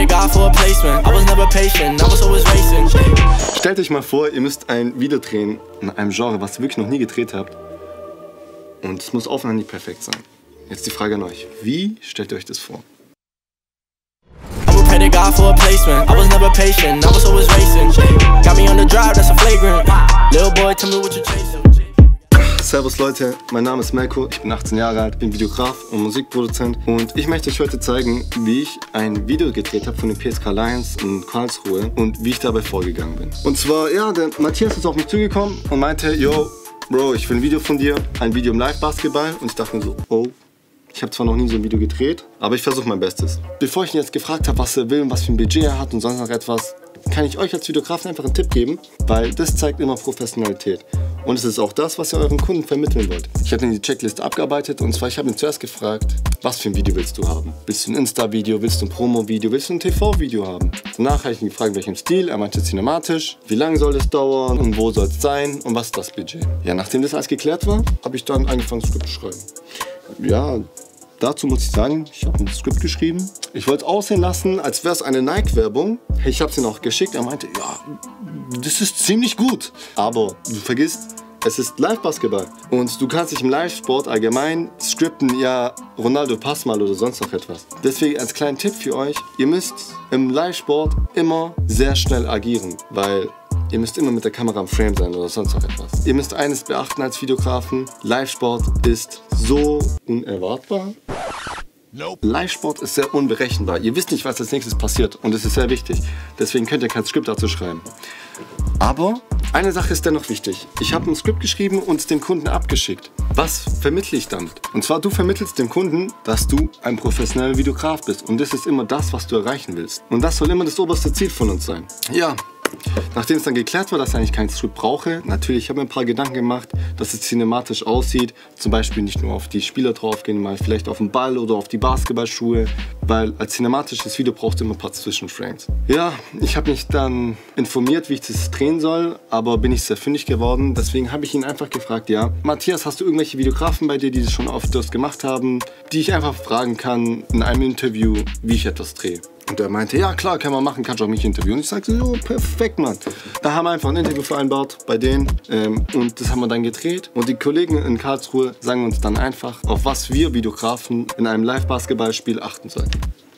Stellt euch mal vor, ihr müsst ein Video drehen in einem Genre, was ihr wirklich noch nie gedreht habt. Und es muss aufeinander nicht perfekt sein. Jetzt die Frage an euch. Wie stellt ihr euch das vor? Servus Leute, mein Name ist Melko, ich bin 18 Jahre alt, bin Videograf und Musikproduzent und ich möchte euch heute zeigen, wie ich ein Video gedreht habe von den PSK Lions in Karlsruhe und wie ich dabei vorgegangen bin. Und zwar, ja, der Matthias ist auf mich zugekommen und meinte, yo, Bro, ich will ein Video von dir, ein Video im Live-Basketball, und ich dachte mir so, oh, ich habe zwar noch nie so ein Video gedreht, aber ich versuche mein Bestes. Bevor ich ihn jetzt gefragt habe, was er will und was für ein Budget er hat und sonst noch etwas, kann ich euch als Videografen einfach einen Tipp geben, weil das zeigt immer Professionalität. Und es ist auch das, was ihr euren Kunden vermitteln wollt. Ich habe die Checkliste abgearbeitet und zwar, ich habe ihn zuerst gefragt, was für ein Video willst du haben? Willst du ein Insta-Video, willst du ein Promo-Video, willst du ein TV-Video haben? Danach habe ich ihn gefragt, welchem Stil, er meinte cinematisch, wie lange soll das dauern und wo soll es sein und was ist das Budget? Ja, nachdem das alles geklärt war, habe ich dann angefangen, ein Skript zu schreiben. Ja, dazu muss ich sagen, ich habe ein Skript geschrieben. Ich wollte es aussehen lassen, als wäre es eine Nike-Werbung. Ich habe es ihm auch geschickt, er meinte, ja, das ist ziemlich gut. Aber du vergisst, es ist Live-Basketball. Und du kannst dich im Live-Sport allgemein skripten, ja, Ronaldo, pass mal oder sonst noch etwas. Deswegen als kleinen Tipp für euch, ihr müsst im Live-Sport immer sehr schnell agieren, weil ihr müsst immer mit der Kamera am Frame sein oder sonst noch etwas. Ihr müsst eines beachten als Videografen, Live-Sport ist so unerwartbar. Live-Sport ist sehr unberechenbar. Ihr wisst nicht, was als nächstes passiert und es ist sehr wichtig. Deswegen könnt ihr kein Skript dazu schreiben. Aber eine Sache ist dennoch wichtig. Ich habe ein Skript geschrieben und es dem Kunden abgeschickt. Was vermittle ich damit? Und zwar, du vermittelst dem Kunden, dass du ein professioneller Videograf bist. Und das ist immer das, was du erreichen willst. Und das soll immer das oberste Ziel von uns sein. Ja. Nachdem es dann geklärt war, dass ich eigentlich kein Skript brauche, natürlich habe ich mir ein paar Gedanken gemacht, dass es cinematisch aussieht. Zum Beispiel nicht nur auf die Spieler draufgehen, mal vielleicht auf den Ball oder auf die Basketballschuhe, weil als cinematisches Video brauchst du immer ein paar Zwischenframes. Ja, ich habe mich dann informiert, wie ich das drehen soll, aber bin ich sehr fündig geworden. Deswegen habe ich ihn einfach gefragt, ja, Matthias, hast du irgendwelche Videografen bei dir, die das schon oft gemacht haben, die ich einfach fragen kann in einem Interview, wie ich etwas drehe? Und er meinte, ja klar, kann man machen, kannst du auch mich interviewen. Und ich sagte, so, perfekt, Mann. Da haben wir einfach ein Interview vereinbart bei denen und das haben wir dann gedreht. Und die Kollegen in Karlsruhe sagen uns dann einfach, auf was wir Videografen in einem Live-Basketballspiel achten sollten.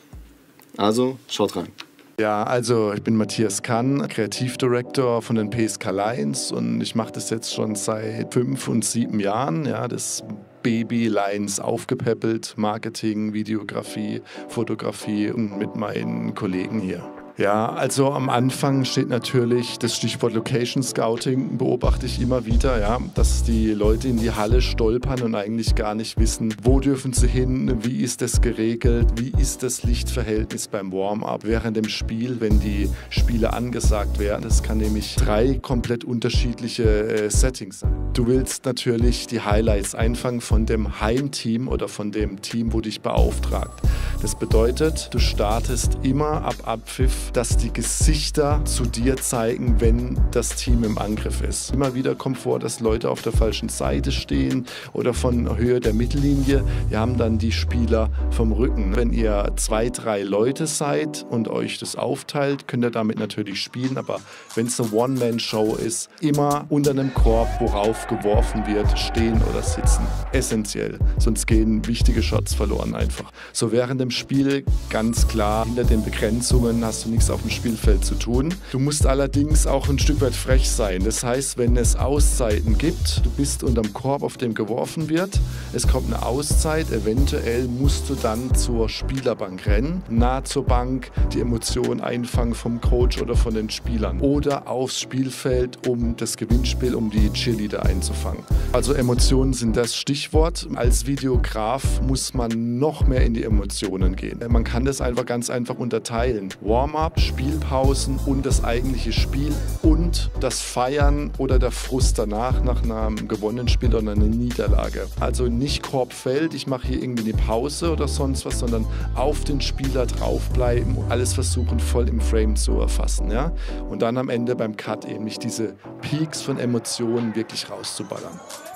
Also, schaut rein. Ja, also ich bin Matthias Kann, Kreativdirektor von den PSK Lions und ich mache das jetzt schon seit 5 und 7 Jahren. Ja, das Baby Lions aufgepäppelt, Marketing, Videografie, Fotografie und mit meinen Kollegen hier. Ja, also am Anfang steht natürlich das Stichwort Location Scouting, beobachte ich immer wieder, ja, dass die Leute in die Halle stolpern und eigentlich gar nicht wissen, wo dürfen sie hin, wie ist das geregelt, wie ist das Lichtverhältnis beim Warm-up während dem Spiel, wenn die Spiele angesagt werden. Das kann nämlich 3 komplett unterschiedliche Settings sein. Du willst natürlich die Highlights einfangen von dem Heimteam oder von dem Team, wo dich beauftragt. Das bedeutet, du startest immer ab Abpfiff, dass die Gesichter zu dir zeigen, wenn das Team im Angriff ist. Immer wieder kommt vor, dass Leute auf der falschen Seite stehen oder von Höhe der Mittellinie. Wir haben dann die Spieler vom Rücken. Wenn ihr 2, 3 Leute seid und euch das aufteilt, könnt ihr damit natürlich spielen, aber wenn es eine One-Man-Show ist, immer unter einem Korb, worauf geworfen wird, stehen oder sitzen. Essentiell, sonst gehen wichtige Shots verloren einfach. So während dem Spiel ganz klar, hinter den Begrenzungen hast du nichts auf dem Spielfeld zu tun. Du musst allerdings auch ein Stück weit frech sein. Das heißt, wenn es Auszeiten gibt, du bist unterm Korb, auf dem geworfen wird, es kommt eine Auszeit, eventuell musst du dann zur Spielerbank rennen, nah zur Bank, die Emotionen einfangen vom Coach oder von den Spielern oder aufs Spielfeld, um das Gewinnspiel, um die Cheerleader einzufangen. Also Emotionen sind das Stichwort. Als Videograf muss man noch mehr in die Emotionen gehen. Man kann das einfach ganz einfach unterteilen. Warm-up, Spielpausen und das eigentliche Spiel und das Feiern oder der Frust danach nach einem gewonnenen Spiel oder einer Niederlage. Also nicht Korbfeld, ich mache hier irgendwie eine Pause oder sonst was, sondern auf den Spieler draufbleiben und alles versuchen voll im Frame zu erfassen. Ja? Und dann am Ende beim Cut eben nicht diese Peaks von Emotionen wirklich rauszuballern.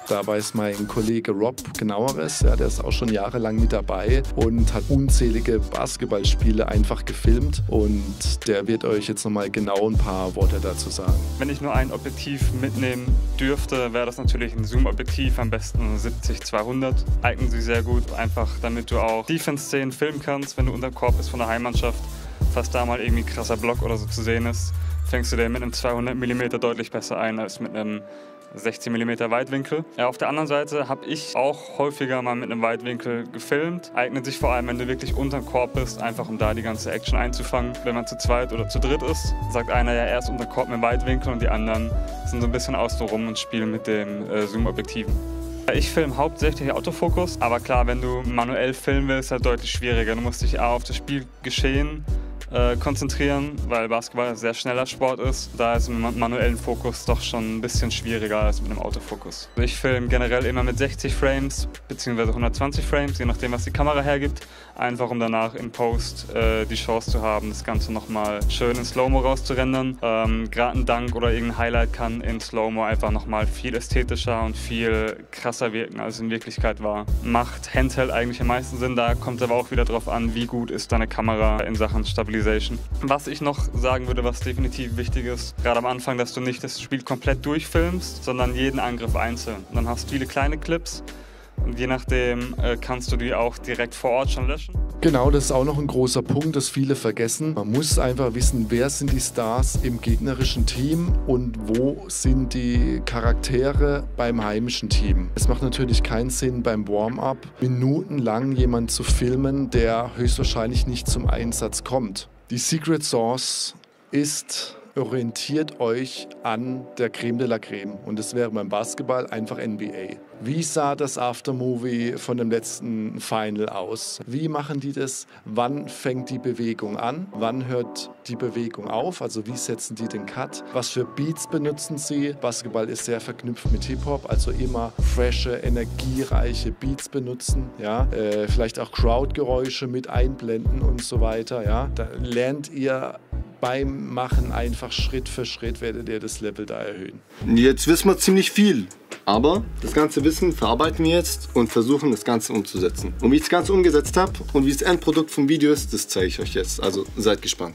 Da weiß mein Kollege Rob genaueres. Ja, der ist auch schon jahrelang mit dabei und hat unzählige Basketballspiele einfach gefilmt. Und der wird euch jetzt nochmal genau ein paar Worte dazu sagen. Wenn ich nur ein Objektiv mitnehmen dürfte, wäre das natürlich ein Zoom-Objektiv, am besten 70-200. Eignen sich sehr gut, einfach damit du auch Defense-Szenen filmen kannst, wenn du unter Korb bist von der Heimmannschaft. Falls da mal irgendwie ein krasser Block oder so zu sehen ist, fängst du den mit einem 200 mm deutlich besser ein als mit einem 16 mm Weitwinkel. Ja, auf der anderen Seite habe ich auch häufiger mal mit einem Weitwinkel gefilmt. Eignet sich vor allem, wenn du wirklich unterm Korb bist, einfach um da die ganze Action einzufangen. Wenn man zu zweit oder zu dritt ist, sagt einer ja erst unterm Korb mit dem Weitwinkel und die anderen sind so ein bisschen außen rum und spielen mit den Zoom-Objektiven. Ich filme hauptsächlich Autofokus, aber klar, wenn du manuell filmen willst, ist das deutlich schwieriger. Du musst dich auch auf das Spielgeschehen konzentrieren, weil Basketball ein sehr schneller Sport ist. Da ist mit manuellen Fokus doch schon ein bisschen schwieriger als mit einem Autofokus. Ich filme generell immer mit 60 Frames bzw. 120 Frames, je nachdem was die Kamera hergibt, einfach um danach in Post die Chance zu haben, das Ganze nochmal schön in Slow-Mo rauszurendern. Gerade ein Dunk oder irgendein Highlight kann in Slow-Mo einfach nochmal viel ästhetischer und viel krasser wirken, als es in Wirklichkeit war. Macht Handheld eigentlich am meisten Sinn, da kommt aber auch wieder drauf an, wie gut ist deine Kamera in Sachen Stabilisation. Was ich noch sagen würde, was definitiv wichtig ist, gerade am Anfang, dass du nicht das Spiel komplett durchfilmst, sondern jeden Angriff einzeln. Und dann hast du viele kleine Clips und je nachdem kannst du die auch direkt vor Ort schon löschen. Genau, das ist auch noch ein großer Punkt, das viele vergessen. Man muss einfach wissen, wer sind die Stars im gegnerischen Team und wo sind die Charaktere beim heimischen Team. Es macht natürlich keinen Sinn, beim Warm-up minutenlang jemanden zu filmen, der höchstwahrscheinlich nicht zum Einsatz kommt. Die Secret Sauce ist: orientiert euch an der Creme de la Creme. Und das wäre beim Basketball einfach NBA. Wie sah das Aftermovie von dem letzten Final aus? Wie machen die das? Wann fängt die Bewegung an? Wann hört die Bewegung auf? Also wie setzen die den Cut? Was für Beats benutzen sie? Basketball ist sehr verknüpft mit Hip-Hop, also immer frische, energiereiche Beats benutzen. Ja? Vielleicht auch Crowdgeräusche mit einblenden und so weiter. Ja? Da lernt ihr beim Machen einfach Schritt für Schritt, werdet ihr das Level da erhöhen. Jetzt wissen wir ziemlich viel, aber das ganze Wissen verarbeiten wir jetzt und versuchen das Ganze umzusetzen. Und wie ich das Ganze umgesetzt habe und wie das Endprodukt vom Video ist, das zeige ich euch jetzt, also seid gespannt.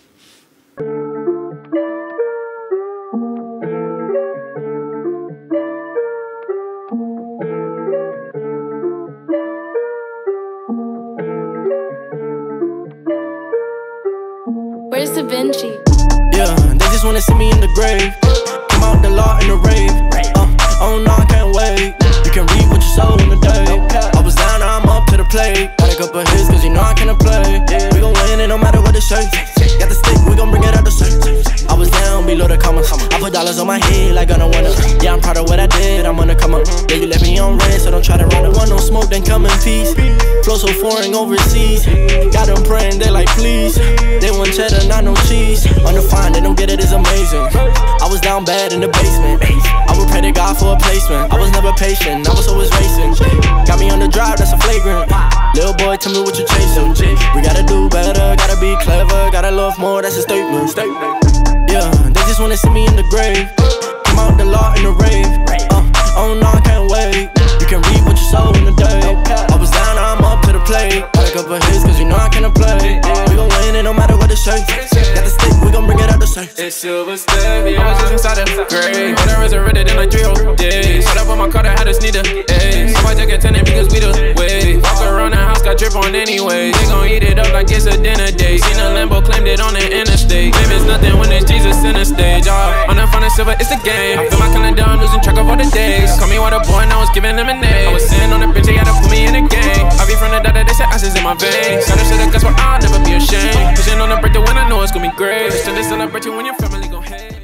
Where's Da Vinci? Yeah, they just wanna see me in the grave. Come out the law in the rave. Oh no, I can't wait. You can read what you saw in the day. I was down, now I'm up to the plate. Got a couple hits, cause you know I can't play. We gon' win it no matter what the shirt. Got the stick, we gon' bring it out the shirt. I was down below the commas. I put dollars on my head like I don't wanna. Yeah, I'm proud of what I did, I'm gonna come up. Yeah, you left me on red, so don't try to run. Want no smoke, then come in peace. Flow so foreign overseas. Got them praying, they like please. They want cheddar, not no cheese. Undefined, they don't get it, it's amazing. I was down bad in the basement. I would pray to God for a placement. I was never patient, I was always racing. Got me on the drive, that's a flagrant. Little boy, tell me what you chasing. We gotta do better, gotta be clever, gotta love more, that's a statement. Yeah, they just wanna see me in the grave. Come out the law in the rave. Oh no, I can't wait. You can read what you saw in the day. I was down, now I'm up to the plate. Got a couple hits, cause you know I can't play. We gon' win it no matter what the shirt. Got the stick, we gon' bring it out the shirt. It's silver stubby, I was just inside the grave. When I resurrected in like 3 whole days. Shut up on my car, I had a sneaker. Ayy, somebody take a tenant because we the wave. Walk around the house, got drip on anyway. They gon' eat it up like it's a dinner date. Seen a Lambo, claimed it on the interstate. Maybe it's nothing when it's Jesus in the stage. On the front of silver, it's a game. I feel my calendar, I'm losing track of all the days. Call me water boy, and I was giving them a name. I was sitting on the bench, they had to put me in the game. I be from the dot, they said ice in my veins. Got a shit, that's why I'll never be ashamed. Pushing on the breakthrough when I know it's gonna be great. Still they celebrate you when your family gon' hate.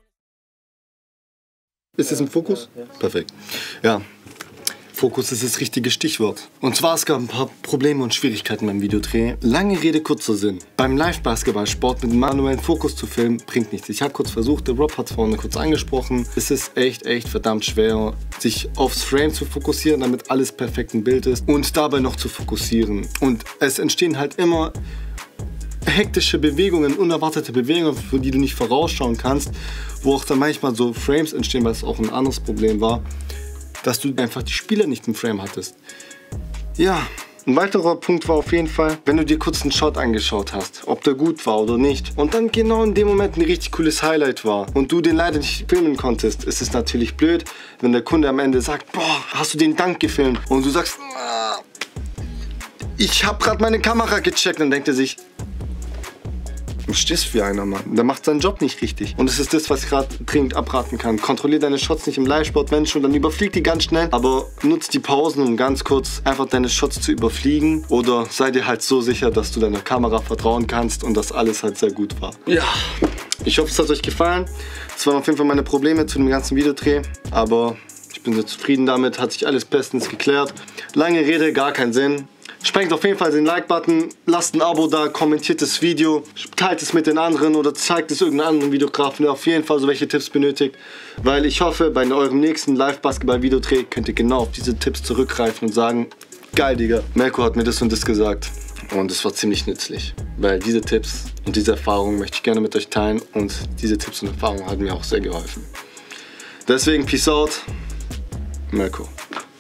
Ist das im Fokus? Perfekt. Ja, Fokus ist das richtige Stichwort. Und zwar, es gab ein paar Probleme und Schwierigkeiten beim Videodreh. Lange Rede, kurzer Sinn. Beim Live-Basketballsport mit manuellen Fokus zu filmen, bringt nichts. Ich habe kurz versucht, der Rob hat es vorhin kurz angesprochen. Es ist echt verdammt schwer, sich aufs Frame zu fokussieren, damit alles perfekt im Bild ist und dabei noch zu fokussieren. Und es entstehen halt immer hektische Bewegungen, unerwartete Bewegungen, für die du nicht vorausschauen kannst, wo auch dann manchmal so Frames entstehen, weil es auch ein anderes Problem war, dass du einfach die Spieler nicht im Frame hattest. Ja, ein weiterer Punkt war auf jeden Fall, wenn du dir kurz einen Shot angeschaut hast, ob der gut war oder nicht. Und dann genau in dem Moment ein richtig cooles Highlight war und du den leider nicht filmen konntest, ist es natürlich blöd, wenn der Kunde am Ende sagt, boah, hast du den Dank gefilmt? Und du sagst, ich habe gerade meine Kamera gecheckt. Dann denkt er sich, du stehst wie einer, Mann. Der macht seinen Job nicht richtig. Und das ist das, was ich gerade dringend abraten kann. Kontrollier deine Shots nicht im Live-Sport, wenn schon, dann überflieg die ganz schnell. Aber nutz die Pausen, um ganz kurz einfach deine Shots zu überfliegen. Oder sei dir halt so sicher, dass du deiner Kamera vertrauen kannst und dass alles halt sehr gut war. Ja, ich hoffe, es hat euch gefallen. Das waren auf jeden Fall meine Probleme zu dem ganzen Videodreh. Aber ich bin sehr zufrieden damit. Hat sich alles bestens geklärt. Lange Rede, gar keinen Sinn. Sprengt auf jeden Fall den Like-Button, lasst ein Abo da, kommentiert das Video, teilt es mit den anderen oder zeigt es irgendeinem anderen Videografen, der auf jeden Fall so welche Tipps benötigt. Weil ich hoffe, bei eurem nächsten Live-Basketball-Videodreh könnt ihr genau auf diese Tipps zurückgreifen und sagen, geil, Digga, Melko hat mir das und das gesagt. Und es war ziemlich nützlich, weil diese Tipps und diese Erfahrungen möchte ich gerne mit euch teilen und diese Tipps und Erfahrungen haben mir auch sehr geholfen. Deswegen, Peace out, Melko.